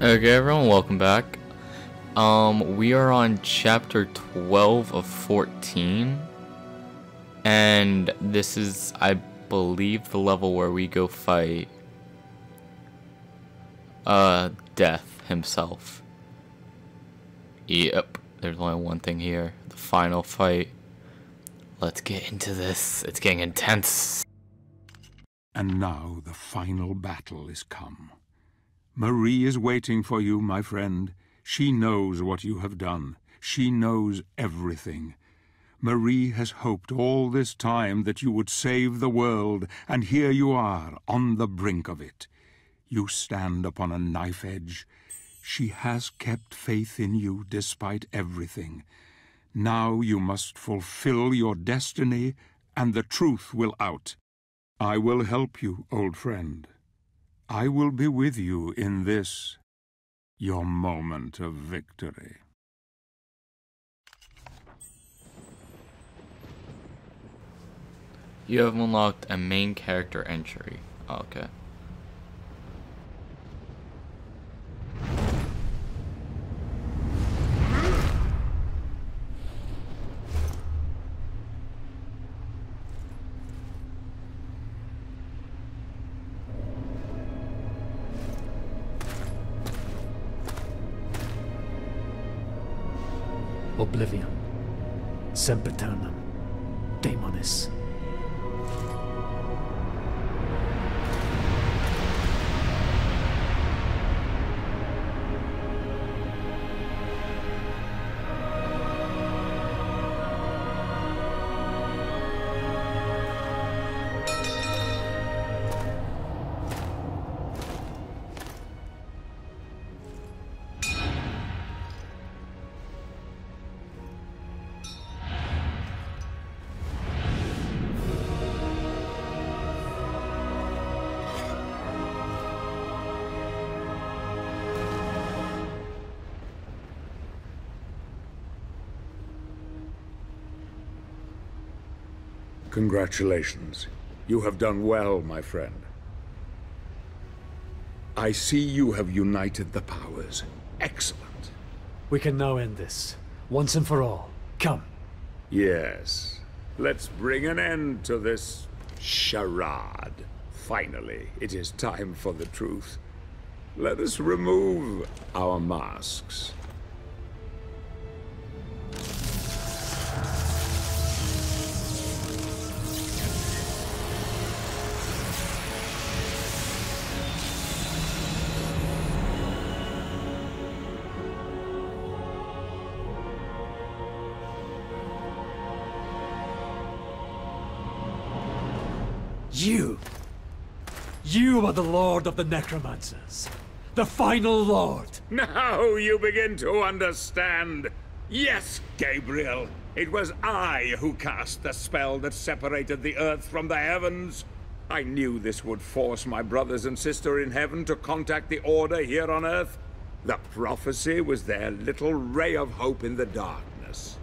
Okay, everyone, welcome back. We are on chapter 12 of 14, and this is, I believe, the level where we go fight Death himself. Yep, there's only one thing here, the final fight. Let's get into this. It's getting intense. And now the final battle is come. Marie is waiting for you, my friend. She knows what you have done. She knows everything. Marie has hoped all this time that you would save the world, and here you are, on the brink of it. You stand upon a knife edge. She has kept faith in you despite everything. Now you must fulfill your destiny, and the truth will out. I will help you, old friend. I will be with you in this, your moment of victory. You have unlocked a main character entry. Oh, okay. Oblivion, Sempiternam, Daemonis. Congratulations. You have done well, my friend. I see you have united the powers. Excellent. We can now end this, once and for all. Come. Yes. Let's bring an end to this charade. Finally, it is time for the truth. Let us remove our masks. You are the Lord of the Necromancers. The final Lord. Now you begin to understand. Yes, Gabriel. It was I who cast the spell that separated the earth from the heavens. I knew this would force my brothers and sister in heaven to contact the Order here on earth. The prophecy was their little ray of hope in the darkness.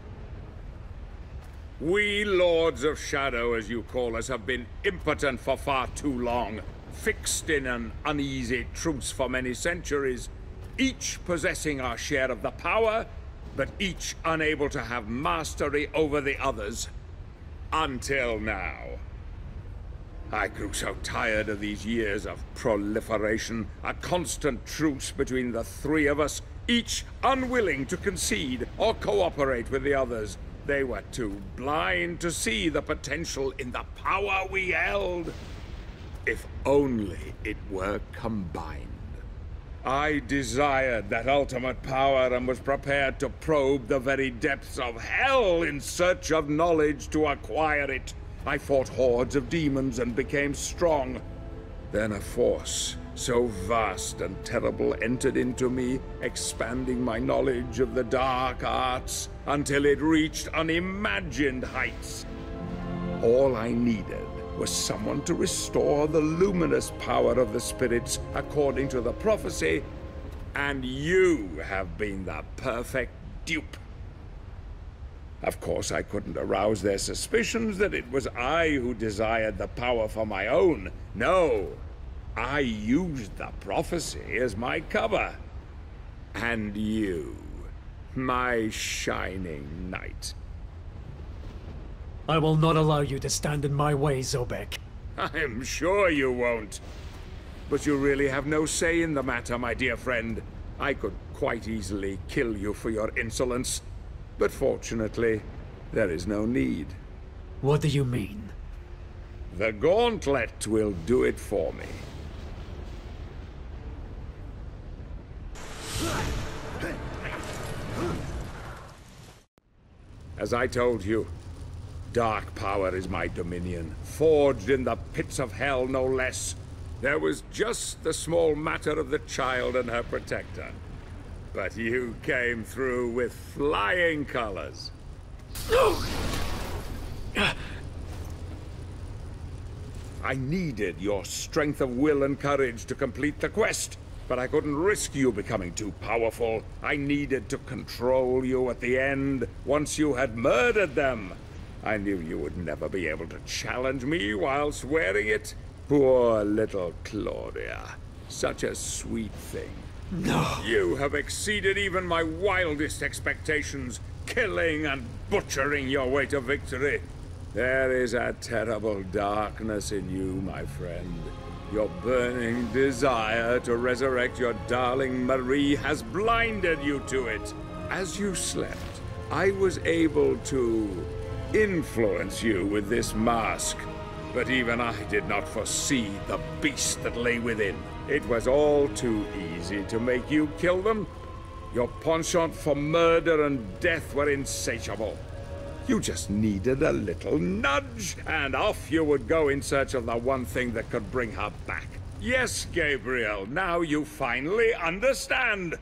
We Lords of Shadow, as you call us, have been impotent for far too long, fixed in an uneasy truce for many centuries, each possessing our share of the power, but each unable to have mastery over the others. Until now. I grew so tired of these years of proliferation, a constant truce between the three of us, each unwilling to concede or cooperate with the others. They were too blind to see the potential in the power we held. If only it were combined. I desired that ultimate power and was prepared to probe the very depths of hell in search of knowledge to acquire it. I fought hordes of demons and became strong. Then a force so vast and terrible entered into me, expanding my knowledge of the dark arts until it reached unimagined heights. All I needed was someone to restore the luminous power of the spirits according to the prophecy, and you have been the perfect dupe. Of course, I couldn't arouse their suspicions that it was I who desired the power for my own. No, I used the prophecy as my cover. And you, my shining knight. I will not allow you to stand in my way, Zobek. I'm sure you won't. But you really have no say in the matter, my dear friend. I could quite easily kill you for your insolence. But fortunately, there is no need. What do you mean? The gauntlet will do it for me. As I told you, dark power is my dominion, forged in the pits of hell, no less. There was just the small matter of the child and her protector. But you came through with flying colors. I needed your strength of will and courage to complete the quest, but I couldn't risk you becoming too powerful. I needed to control you at the end, once you had murdered them. I knew you would never be able to challenge me whilst wearing it. Poor little Claudia. Such a sweet thing. No. You have exceeded even my wildest expectations, killing and butchering your way to victory. There is a terrible darkness in you, my friend. Your burning desire to resurrect your darling Marie has blinded you to it. As you slept, I was able to influence you with this mask. But even I did not foresee the beast that lay within. It was all too easy to make you kill them. Your penchant for murder and death were insatiable. You just needed a little nudge, and off you would go in search of the one thing that could bring her back. Yes, Gabriel, now you finally understand.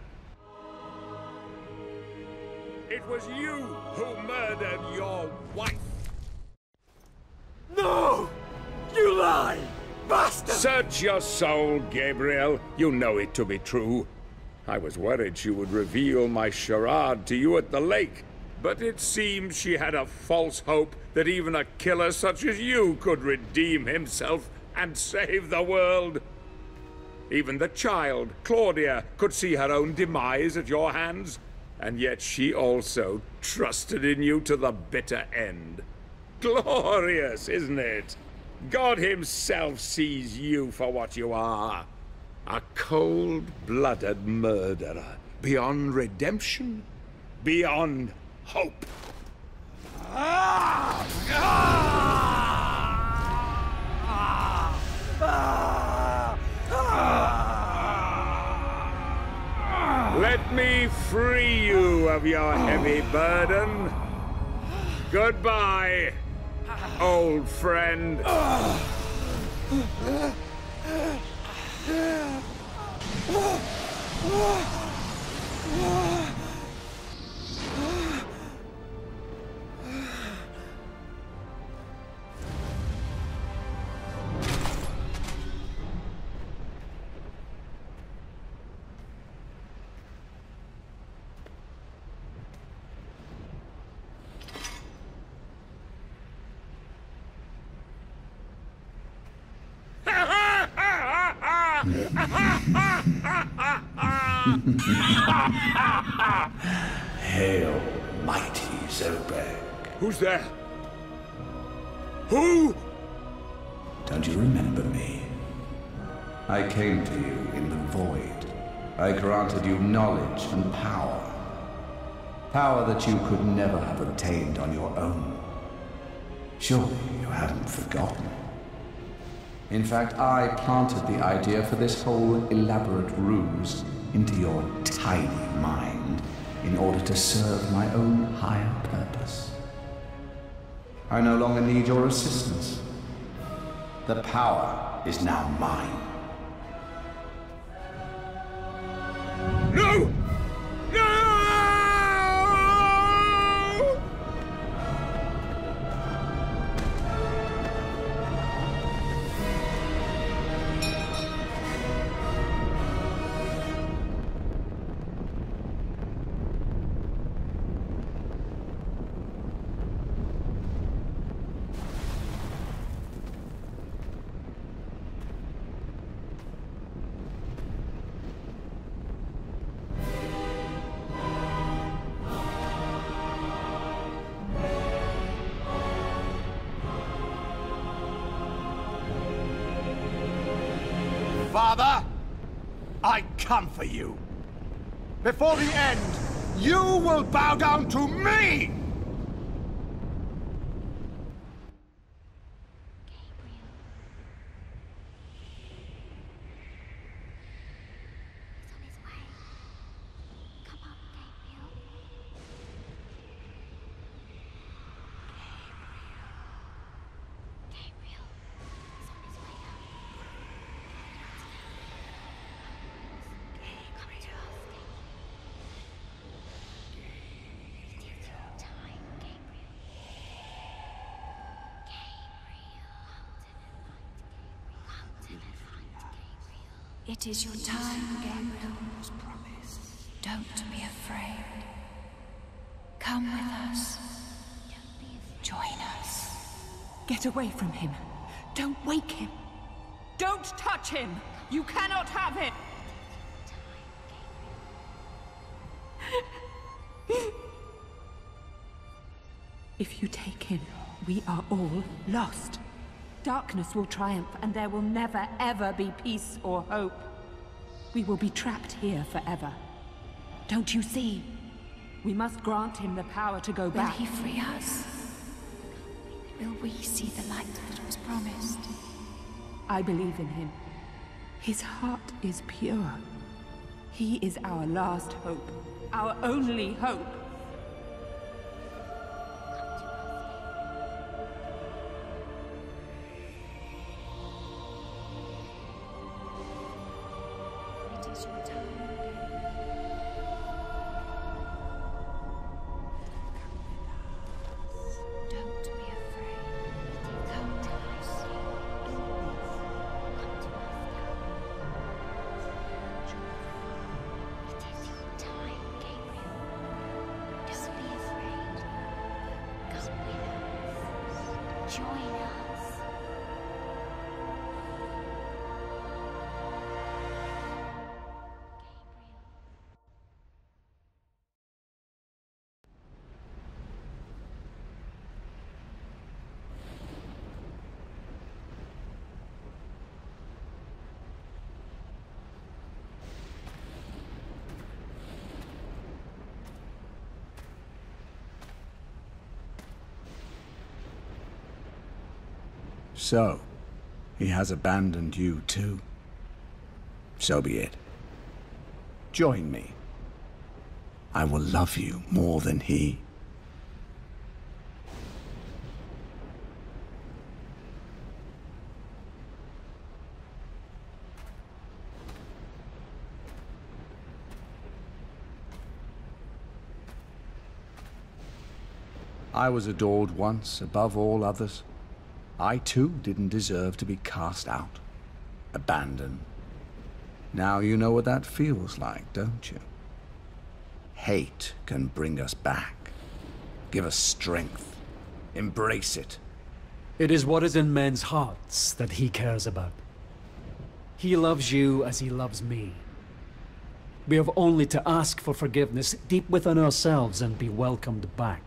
It was you who murdered your wife. No! You lie! Bastard! Search your soul, Gabriel. You know it to be true. I was worried she would reveal my charade to you at the lake. But it seems she had a false hope that even a killer such as you could redeem himself and save the world. Even the child, Claudia, could see her own demise at your hands. And yet she also trusted in you to the bitter end. Glorious, isn't it? God himself sees you for what you are. A cold-blooded murderer. Beyond redemption. Beyond hope. Let me free you of your heavy burden. Goodbye, old friend. Hail, mighty Zobek. Who's there? Who? Don't you remember me? I came to you in the void. I granted you knowledge and power. Power that you could never have obtained on your own. Surely you haven't forgotten. In fact, I planted the idea for this whole elaborate ruse into your tiny mind in order to serve my own higher purpose. I no longer need your assistance. The power is now mine. No! No! father! I come for you. Before the end, you will bow down to me! It is your time, Gabriel. Don't be afraid. Come with us. Join us. Get away from him. Don't wake him. Don't touch him. You cannot have him. If you take him, we are all lost. Darkness will triumph, and there will never, ever be peace or hope. We will be trapped here forever. Don't you see? We must grant him the power to go back. Will he free us? Will we see the light that was promised? I believe in him. His heart is pure. He is our last hope. Our only hope. So, he has abandoned you too. So be it. Join me. I will love you more than he. I was adored once above all others. I too didn't deserve to be cast out, abandoned. Now you know what that feels like, don't you? Hate can bring us back, give us strength, embrace it. It is what is in men's hearts that he cares about. He loves you as he loves me. We have only to ask for forgiveness deep within ourselves and be welcomed back.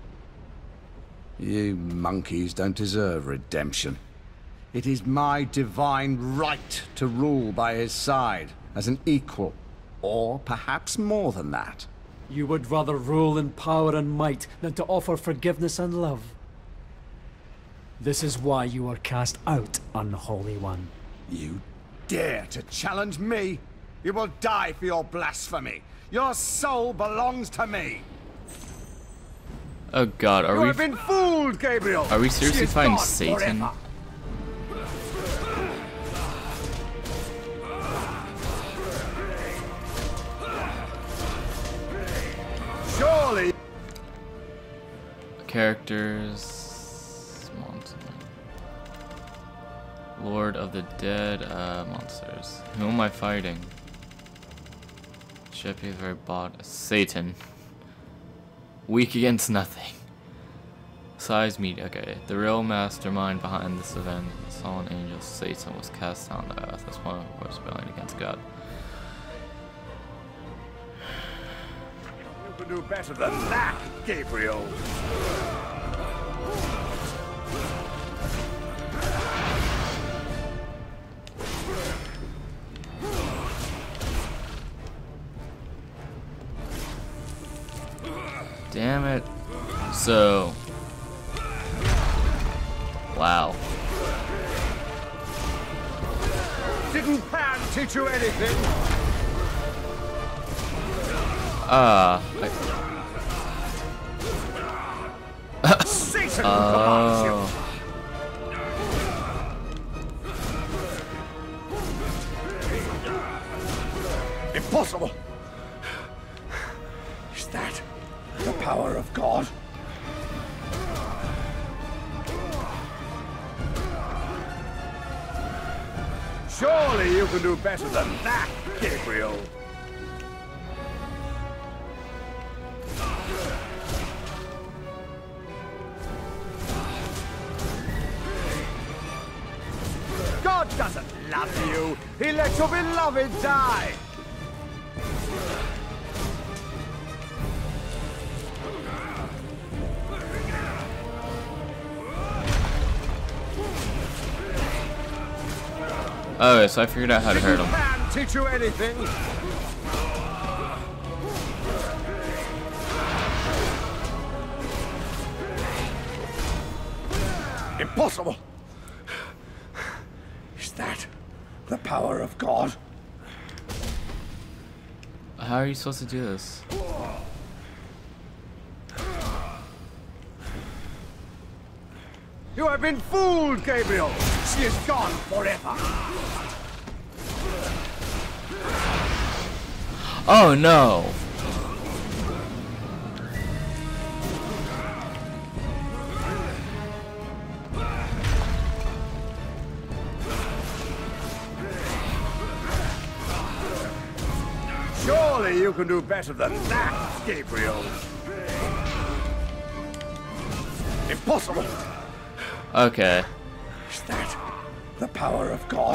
You monkeys don't deserve redemption. It is my divine right to rule by his side as an equal, or perhaps more than that. You would rather rule in power and might than to offer forgiveness and love. This is why you are cast out, unholy one. You dare to challenge me? You will die for your blasphemy. Your soul belongs to me. Oh god, You have been fooled, Gabriel. Are we seriously She is fighting gone Satan? forever. Surely. Characters. Lord of the Dead, monsters. Who am I fighting? Sheppy is very bot. Satan. Weak against nothing. Size media. Okay, the real mastermind behind this event, the fallen angel Satan, was cast down to earth as one of the worst rebellion against God. You can do better than that, Gabriel. Damn it. So. Wow. Didn't Pan teach you anything? Satan commands you. Impossible. Is that the power of God? Surely you can do better than that, Gabriel. God doesn't love you. He let your beloved die. Oh, so I figured out how to hurt him. Can't teach you anything. Impossible. Is that the power of God? How are you supposed to do this? You have been fooled, Gabriel. She is gone forever. Oh no! Surely you can do better than that, Gabriel. Impossible. Okay. Is that the power of God?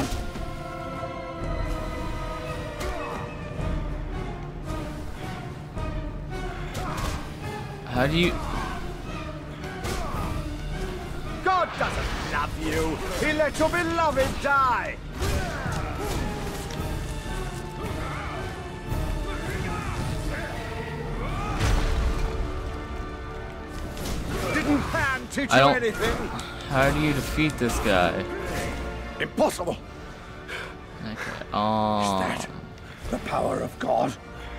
How do you... God doesn't love you. He let your beloved die. Didn't Pan teach you anything? How do you defeat this guy? Impossible. Okay. Is that the power of God?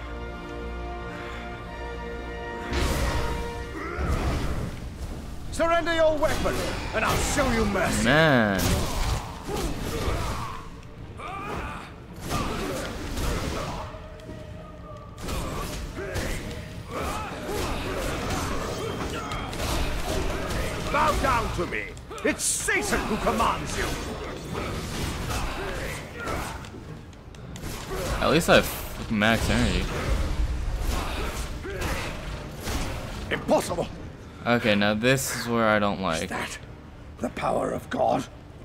Surrender your weapon, and I'll show you mercy. Man. Bow down to me. It's Satan who commands you. At least I have max energy. Impossible. Okay, now this is where I don't Is like. that the power of God?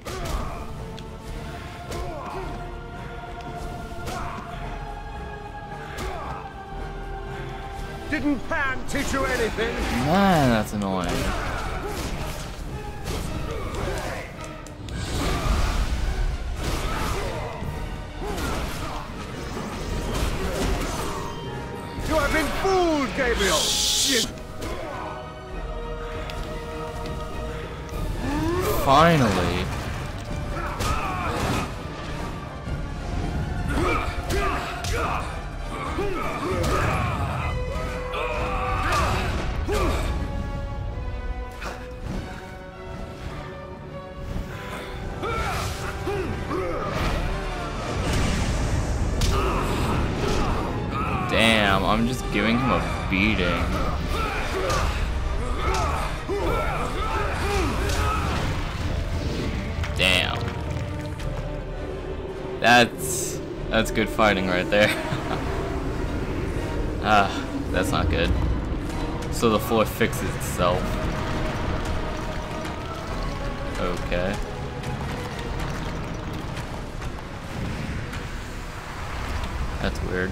Didn't Pan teach you anything? Man, that's annoying. You have been fooled, Gabriel. Finally. Damn, I'm just giving him a beating. Damn. That's good fighting right there. Ah, that's not good. So the floor fixes itself. Okay. That's weird.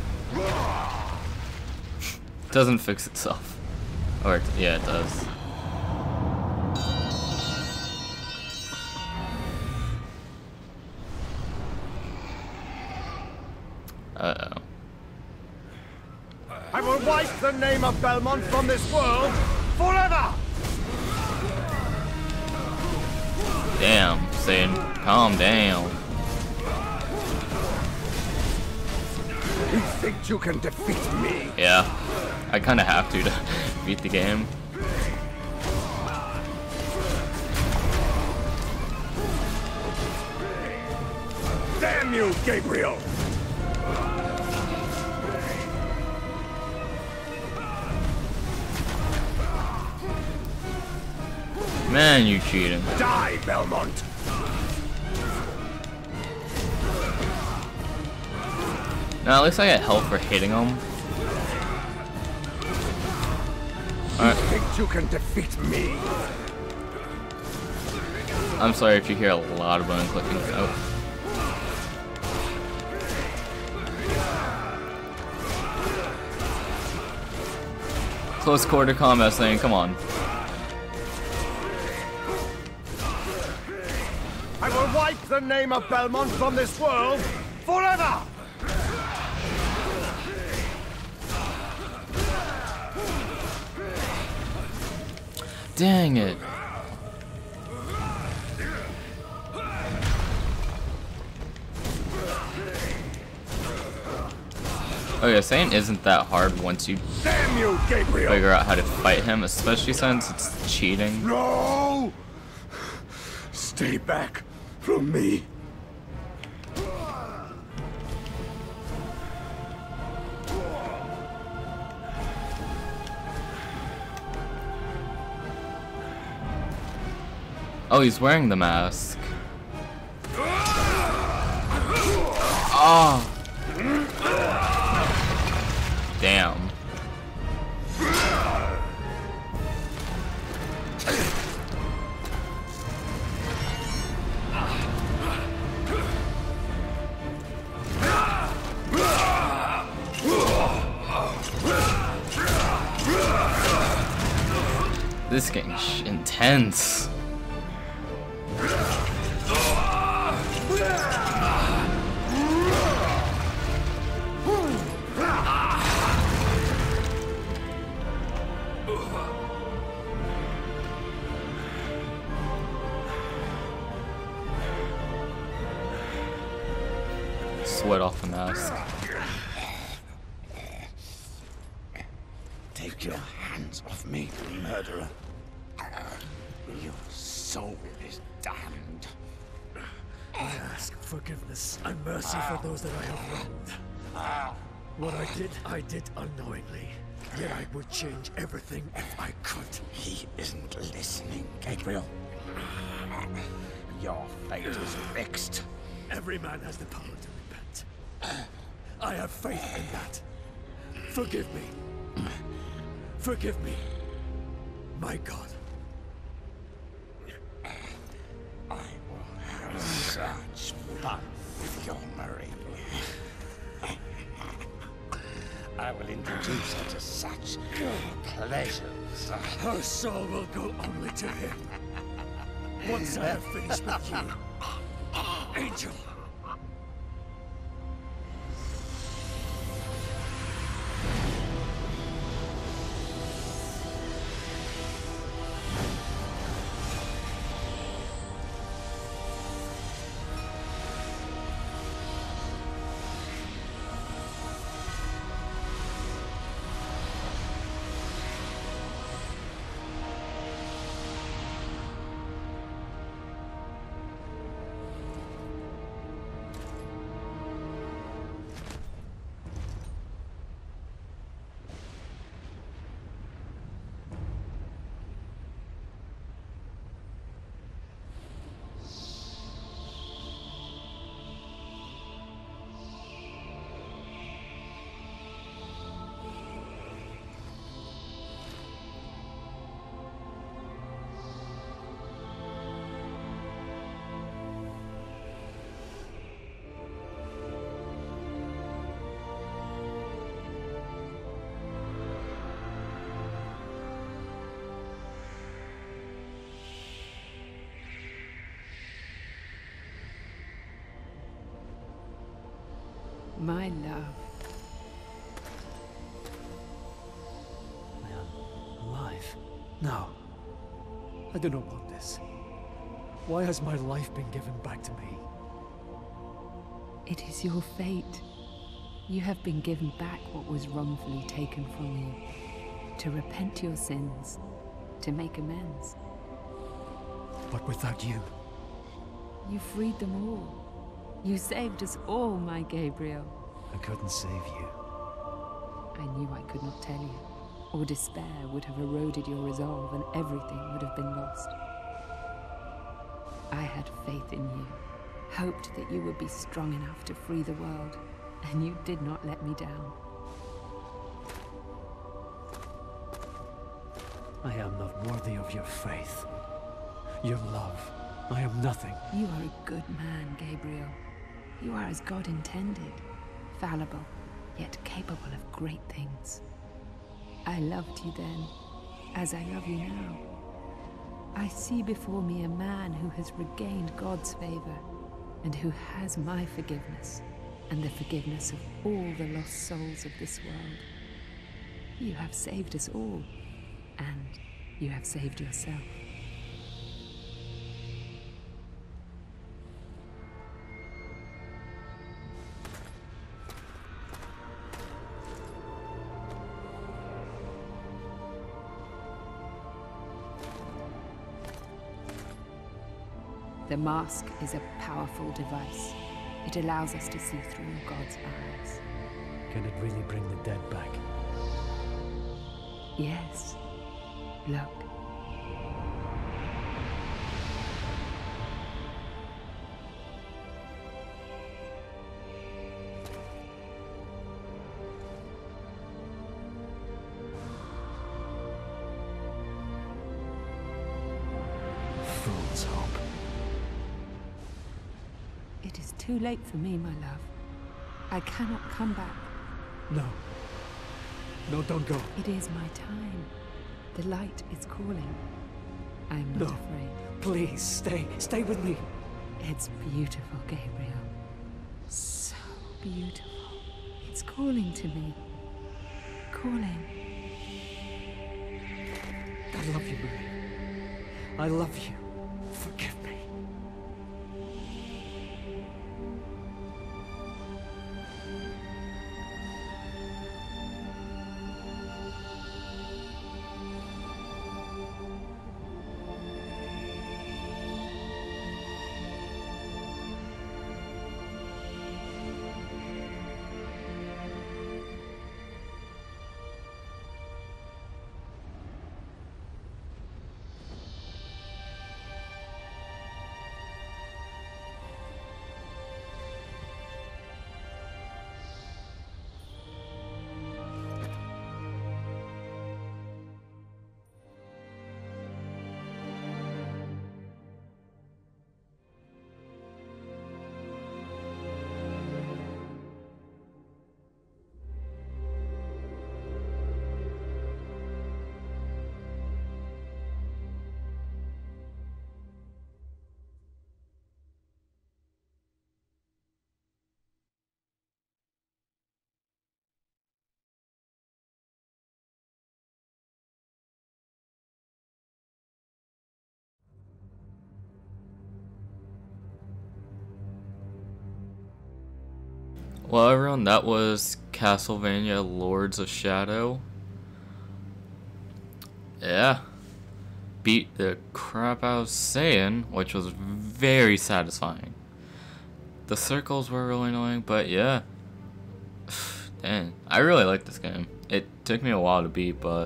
Doesn't fix itself. Or, yeah, it does. I will wipe the name of Belmont from this world forever! Damn, saying calm down. You think you can defeat me? Yeah, I kind of have to beat the game. Damn you, Gabriel! Man, you cheating. Die, Belmont! Now, at least I get health for hitting him. Alright. You think you can defeat me? I'm sorry if you hear a lot of button clicking. Oh. Close quarter combat saying, come on. I will wipe the name of Belmont from this world forever! Dang it. Oh yeah, Saiyan isn't that hard once you Damn you, Gabriel! figure out how to fight him, especially since it's cheating. No! Stay back from me. Oh, he's wearing the mask. Oh. Damn. This game's intense. Sweat off the mask. Take your hands off me, murderer. Your soul is damned. I ask forgiveness and mercy for those that I have wronged. What I did unknowingly. Yet I would change everything if I could. He isn't listening, Gabriel. Your fate is fixed. Every man has the power to repent. I have faith in that. Forgive me. Forgive me, my God. I will have such fun with your Marie. I will introduce her to such pleasures. Her soul will go only to him. Once I have finished with you, Angel. My love. life. No. I do not want this. Why has my life been given back to me? It is your fate. You have been given back what was wrongfully taken from you. To repent your sins. To make amends. But without you... You freed them all. You saved us all, my Gabriel. I couldn't save you. I knew I could not tell you, or despair would have eroded your resolve and everything would have been lost. I had faith in you, hoped that you would be strong enough to free the world, and you did not let me down. I am not worthy of your faith. Your love. I am nothing. You are a good man, Gabriel. You are as God intended, fallible, yet capable of great things. I loved you then, as I love you now. I see before me a man who has regained God's favor, and who has my forgiveness, and the forgiveness of all the lost souls of this world. You have saved us all, and you have saved yourself. The mask is a powerful device. It allows us to see through God's eyes. Can it really bring the dead back? Yes. Look. Fool's hope. It is too late for me, my love. I cannot come back. No. No, don't go. It is my time. The light is calling. I am not afraid. Please, stay. Stay with me. It's beautiful, Gabriel. So beautiful. It's calling to me. Calling. I love you, Marie. I love you. Forgive me. Well, everyone, that was Castlevania Lords of Shadow. Yeah. Beat the crap out of Saiyan, which was very satisfying. The circles were really annoying, but yeah. Dang, I really like this game. It took me a while to beat, but...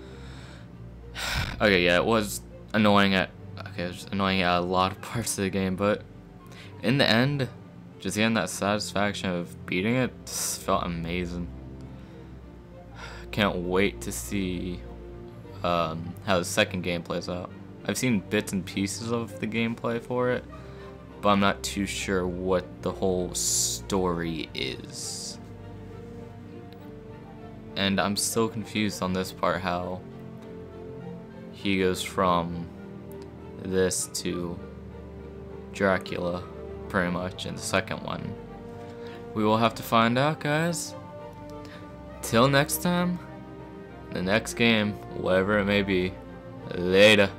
Okay, yeah, it was annoying at... Okay, it was annoying at a lot of parts of the game, but... In the end... Just getting that satisfaction of beating it just felt amazing. Can't wait to see how the second game plays out. I've seen bits and pieces of the gameplay for it, but I'm not too sure what the whole story is. And I'm still confused on this part, how he goes from this to Dracula. Pretty much in the second one. We will have to find out, guys. Till next time, the next game, whatever it may be. Later.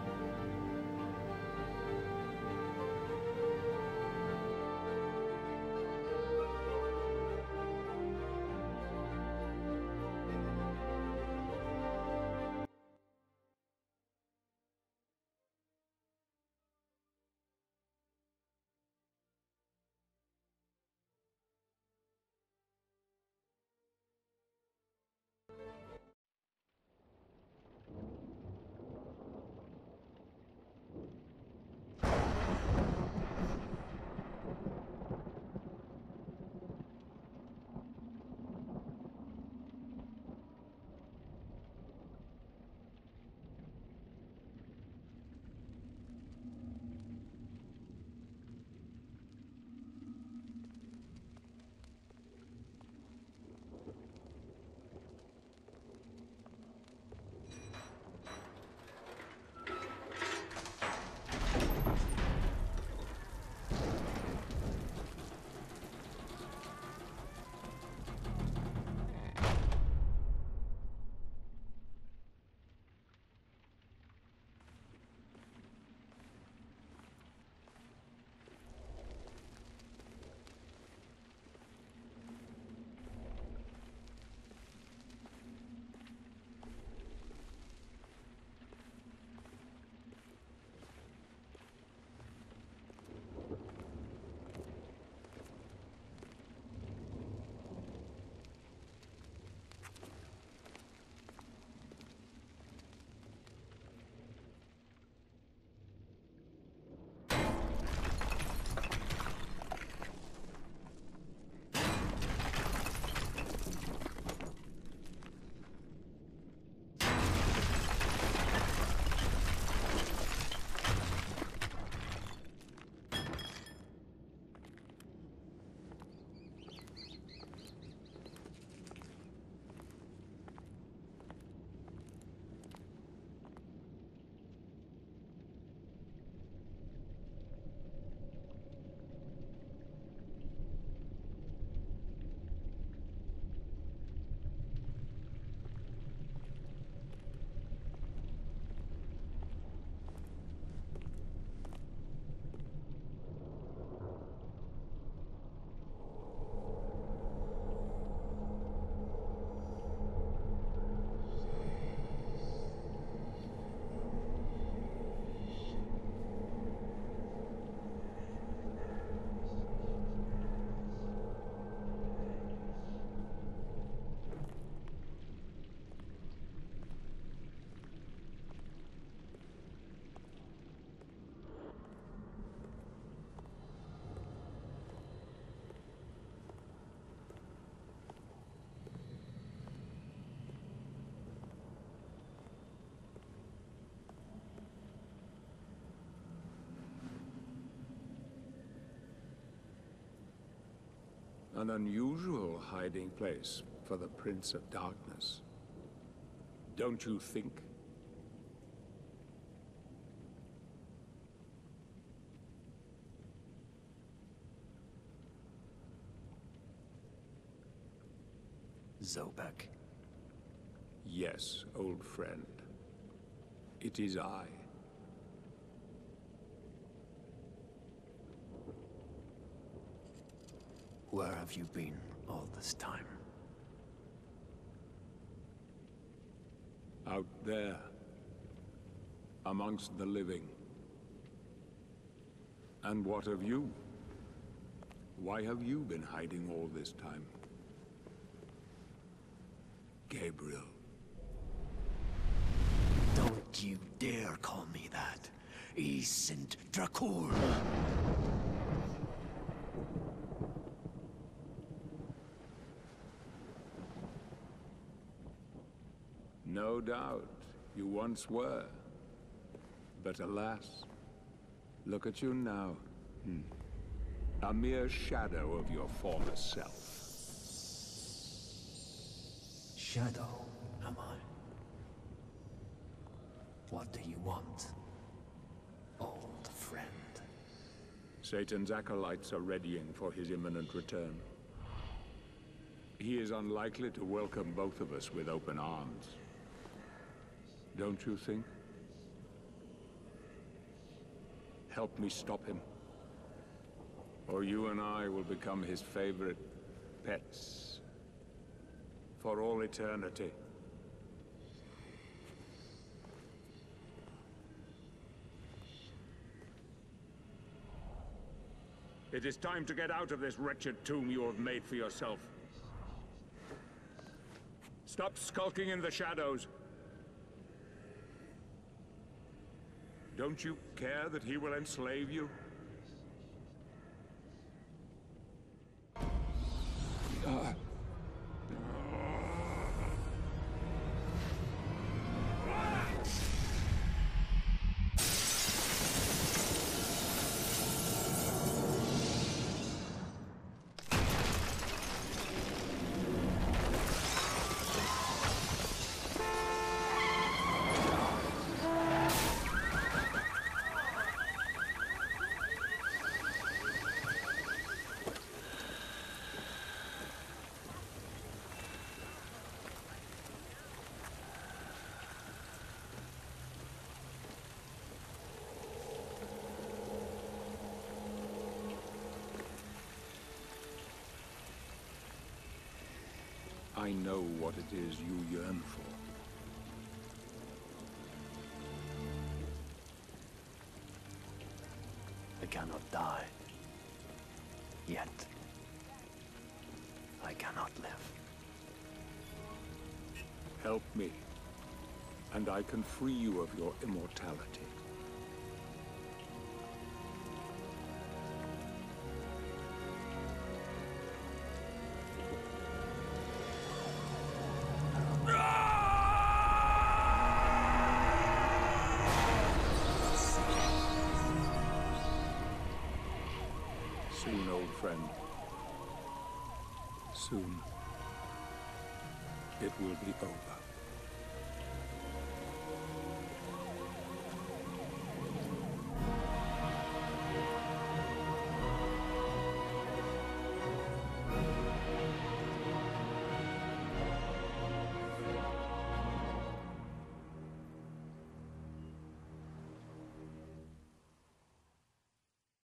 An unusual hiding place for the Prince of Darkness. Don't you think? Zobek. Yes, old friend. It is I. Where have you been all this time? Out there, amongst the living. And what of you? Why have you been hiding all this time? Gabriel. Don't you dare call me that. Isint Dracul. No doubt, you once were. But alas, look at you now. A mere shadow of your former self. Shadow, am I? What do you want, old friend? Satan's acolytes are readying for his imminent return. He is unlikely to welcome both of us with open arms. Don't you think? Help me stop him. Or you and I will become his favorite pets. For all eternity. It is time to get out of this wretched tomb you have made for yourself. Stop skulking in the shadows. Don't you care that he will enslave you? I know what it is you yearn for. I cannot die. Yet. I cannot live. Help me, and I can free you of your immortality. Soon, old friend. Soon, it will be over.